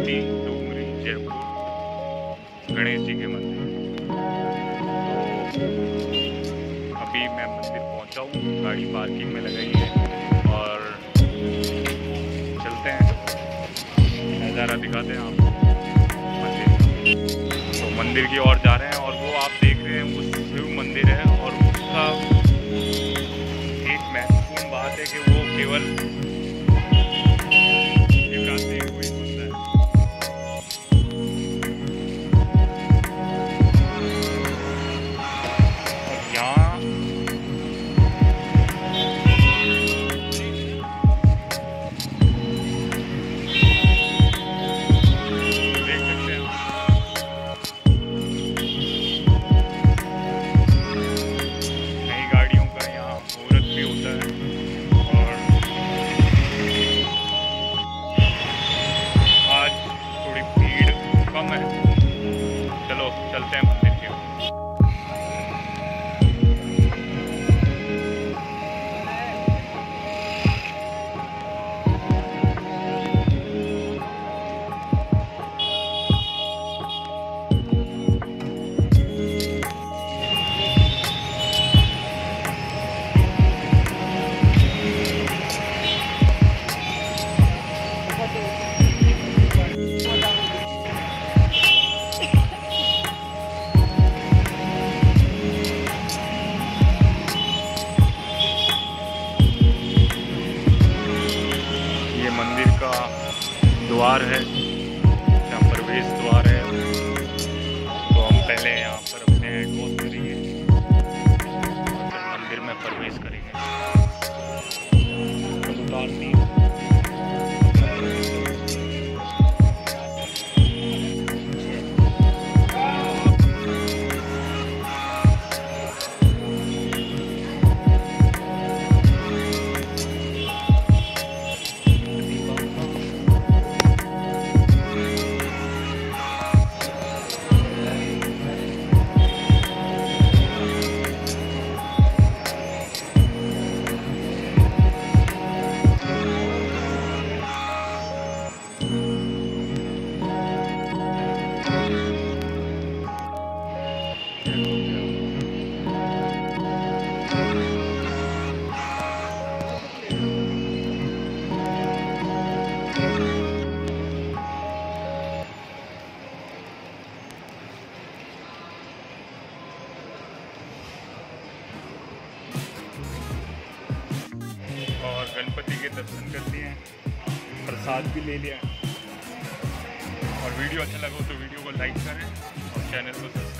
मोती डूंगरी जयपुर गणेश जी के मंदिर। तो अभी मैं मंदिर पहुंचा हूँ, गाड़ी पार्किंग में लगाई है और चलते हैं, नज़ारा दिखाते हैं आपको मंदिर। तो मंदिर की ओर जा रहे हैं और वो आप देख रहे हैं वो शिव मंदिर है और उसका एक महत्वपूर्ण बात है कि वो केवल शिवरात्रि को ही खुलता है। और यहाँ देख सकते हैं नई गाड़ियों का यहाँ मुहूर्त भी होता है और आज थोड़ी भीड़ कम है। चलो चलते हैं मंदिर की ओर। ये मंदिर का द्वार है, जहाँ प्रवेश द्वार है। तो हम पहले यहाँ पर अपने हैंड वॉश करेंगे और फिर मंदिर में प्रवेश करेंगे। उतारती है। और गणपति के दर्शन कर लिए हैं, प्रसाद भी ले लिया। और वीडियो अच्छा लगा तो वीडियो को लाइक करें और चैनल को सब्सक्राइब